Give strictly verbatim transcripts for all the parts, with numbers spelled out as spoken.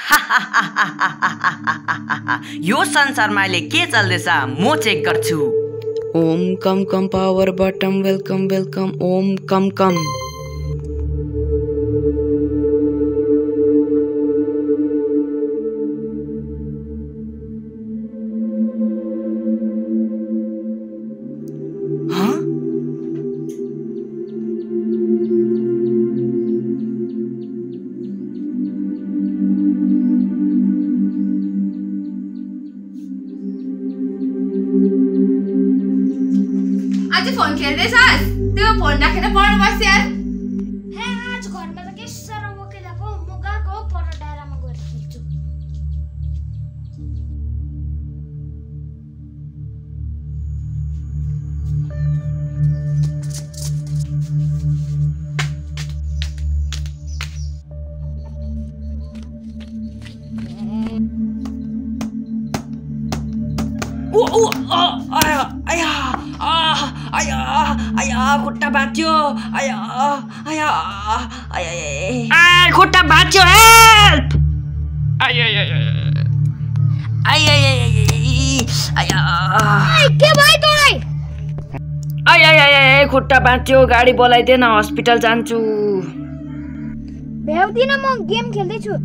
यो संसारमा अहिले के चल्दैछ म चेक गर्छु। ओम come come power button welcome welcome ओम कम कम। फोन खेल्दैछस्? त्यो फोन राखेर पढ्नु बस् यार। हे आज घरमा त के साह्रो वकिलाको म गएको पर डाँडामा गएर खेल्छु। ओ ओ आया आया आया आया खुट्टा भाँच्यो आया आया आया आ खुट्टा भाँच्यो हेल्प आया आया आया आया आया के भयो तँलाई? आया आया खुट्टा भाँच्यो गाडी बोलाइदे न हस्पिटल जान्छु। भ्याउदिन म गेम खेल्दै छु।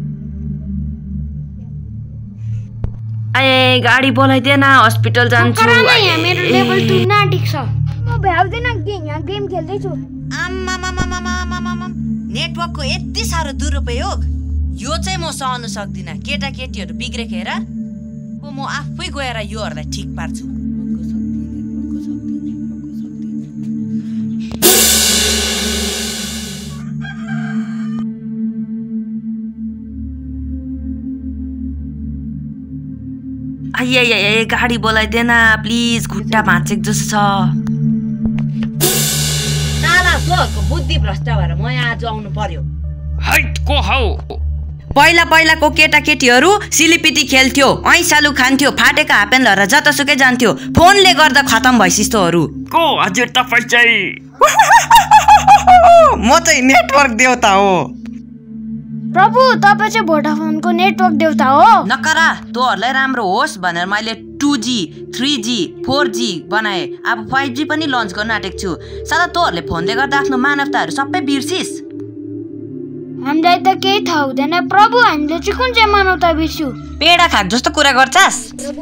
आए गाडी बोलाइदे न हस्पिटल जान्छु। यहाँ मेरो लेभल टू नाटिक छ। म भ्याउदिन गेम यहाँ गेम खेल्दै छु। आम्मामामामामामामाम नेटवर्कको यति साह्रो दुरुपयोग यो चाहिँ म सहन सक्दिन। केटाकेटीहरू बिग्रेको हेर म आफै गएर योहरूलाई ठिक पार्छु। आइए आइए गाडी बोलाइदेन प्लिज खुट्टा भाँचेको जस्तो छ। साला सोको बुद्धि भ्रष्ट भएर म यहाँ आज आउनु पर्यो। हैट को हौ पहिला पहिलाको केटाकेटीहरू सिलिपिटी खेल्थ्यो ऐसालु खान्थ्यो फाटेका हापेन लहर जतासुकै जान्थ्यो। फोनले गर्दा खतम भइसिस्तोहरू को हजुर तपाईँ चाहिँ म चाहिँ नेटवर्क देवता हो। प्रभु तपाईँ चाहिँ भोडाफोनको नेटवर्क देवता हो। नकरा तँहरूलाई राम्रो होस् भनेर मैले two G three G four G बनाए। अब फाइभ जी पनि लन्च गर्न आँटेको छु। साला तँहरूले फोनले गर्दा आफ्नो मानवताहरू सबै बिर्सिस। हामीलाई त केही थाहा हुँदैन प्रभु। हामीले चाहिँ कुन चाहिँ मानवता बिर्स्यौ? पेडा खाक जस्तो कुरा गर्छस्।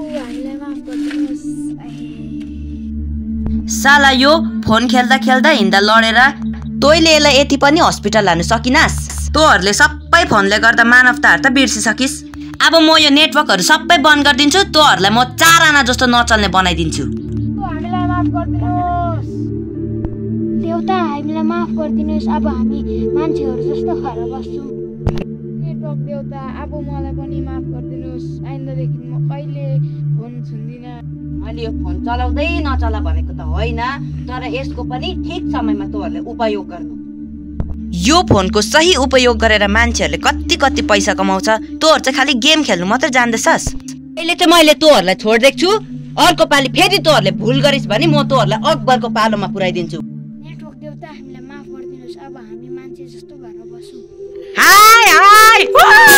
साला यो फोन खेल्दा खेल्दा हिँड्दा लडेर तैँले यसलाई यति पनि हस्पिटल लानु सकिनास्। तँहरूले सबै फोनले गर्दा मानवताहरू त बिर्सिसकिस्। अब म यो नेटवर्कहरू सबै बन्द गरिदिन्छु। तँहरूलाई म चार आना जस्तो नचल्ने बनाइदिन्छु। हामीलाई माफ गरिदिनुहोस् देवता, हामीलाई माफ गरिदिनुहोस्। अब हामी मान्छेहरू जस्तो भएर बस्छौँ। नेटवर्क देवता अब मलाई पनि माफ गरिदिनुहोस्। आइन्दादेखि म कहिले फोन छुन्दिनँ। मैले यो फोन चलाउँदै नचला भनेको त होइन, तर यसको पनि ठिक समयमा तँहरूले उपयोग गर्नु। यो फोनको सही उपयोग गरेर मान्छेहरूले कति कति पैसा कमाउँछ। तँहरू चाहिँ खालि गेम खेल्नु मात्रै जान्दैछस्। अहिले चाहिँ मैले तँहरूलाई छोडिदिएको छु। अर्को पालि फेरि तँहरूले भुल गरिस् भने म तँहरूलाई अकबरको पालोमा पुर्याइदिन्छु। नेटवर्क देवता हामीलाई माफ गरिदिनुहोस्। अब हामी मान्छे जस्तो भएर बसौँ। हाय हाय